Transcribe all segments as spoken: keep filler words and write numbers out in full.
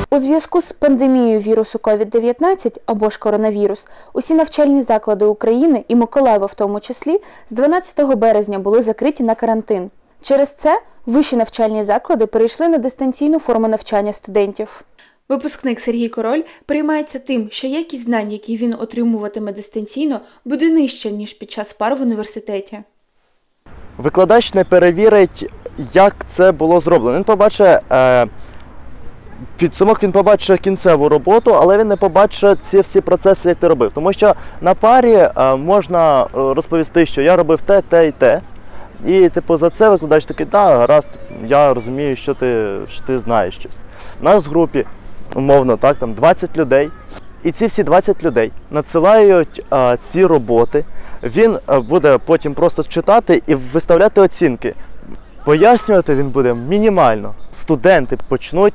У зв'язку з пандемією вірусу ковід дев'ятнадцять або ж коронавірус, усі навчальні заклади України і Миколаєва в тому числі з дванадцятого березня були закриті на карантин. Через це вищі навчальні заклади перейшли на дистанційну форму навчання студентів. Випускник Сергій Король переймається тим, що якість знань, які він отримуватиме дистанційно, буде нижча, ніж під час пар в університеті. Викладач не перевірить, як це було зроблено. Він побачить е, підсумок, він побачить кінцеву роботу, але він не побачить ці всі процеси, як ти робив. Тому що на парі е, можна розповісти, що я робив те, те і те. І типу за це викладач такий, так, гаразд, я розумію, що ти, що ти знаєш щось. У нас в групі, умовно, так, там двадцять людей. І ці всі двадцять людей надсилають а, ці роботи, він а, буде потім просто читати і виставляти оцінки. Пояснювати він буде мінімально. Студенти почнуть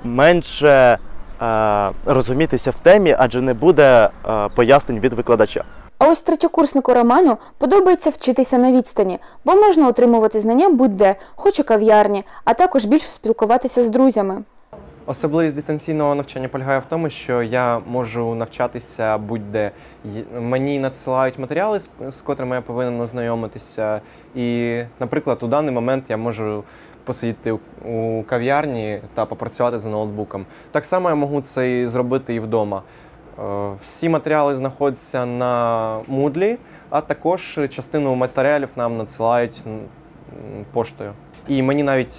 менше а, розумітися в темі, адже не буде а, пояснень від викладача. А ось третьокурснику Роману подобається вчитися на відстані, бо можна отримувати знання будь-де, хоч у кав'ярні, а також більше спілкуватися з друзями. Особливість дистанційного навчання полягає в тому, що я можу навчатися будь-де. Мені надсилають матеріали, з котрими я повинен ознайомитися. І, наприклад, у даний момент я можу посидіти у кав'ярні та попрацювати за ноутбуком. Так само я можу це і зробити і вдома. Всі матеріали знаходяться на Moodle, а також частину матеріалів нам надсилають поштою. І мені навіть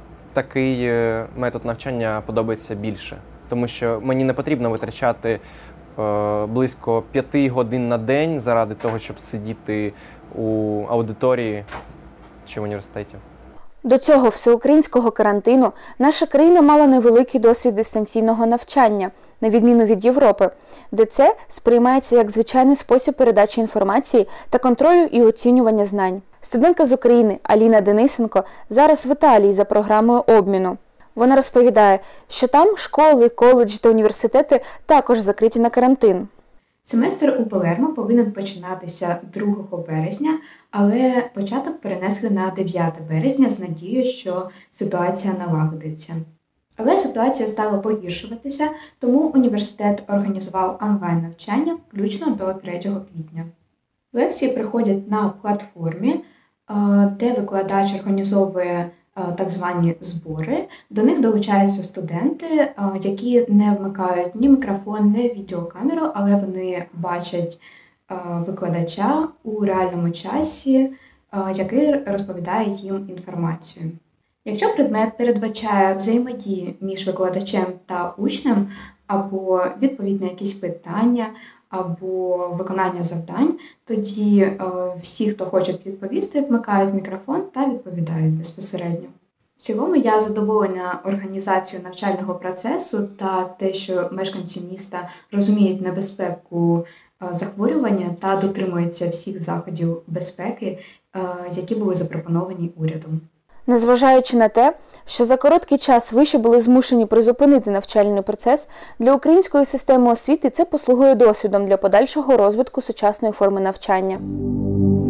такий метод навчання подобається більше, тому що мені не потрібно витрачати е, близько п'яти годин на день заради того, щоб сидіти у аудиторії чи в університеті. До цього всеукраїнського карантину наша країна мала невеликий досвід дистанційного навчання, на відміну від Європи, де це сприймається як звичайний спосіб передачі інформації та контролю і оцінювання знань. Студентка з України Аліна Денисенко зараз в Італії за програмою обміну. Вона розповідає, що там школи, коледжі та університети також закриті на карантин. Семестр у Палермо повинен починатися другого березня, але початок перенесли на дев'яте березня з надією, що ситуація налагодиться. Але ситуація стала погіршуватися, тому університет організував онлайн-навчання включно до третього квітня. Лекції приходять на платформі, де викладач організовує так звані збори. До них долучаються студенти, які не вмикають ні мікрофон, ні відеокамеру, але вони бачать викладача у реальному часі, який розповідає їм інформацію. Якщо предмет передбачає взаємодії між викладачем та учнем, або відповідь на якісь питання, або виконання завдань, тоді е, всі, хто хоче відповісти, вмикають мікрофон та відповідають безпосередньо. В цілому я задоволена організацією навчального процесу та те, що мешканці міста розуміють небезпеку е, захворювання та дотримуються всіх заходів безпеки, е, які були запропоновані урядом. Незважаючи на те, що за короткий час виші були змушені призупинити навчальний процес, для української системи освіти це послугує досвідом для подальшого розвитку сучасної форми навчання.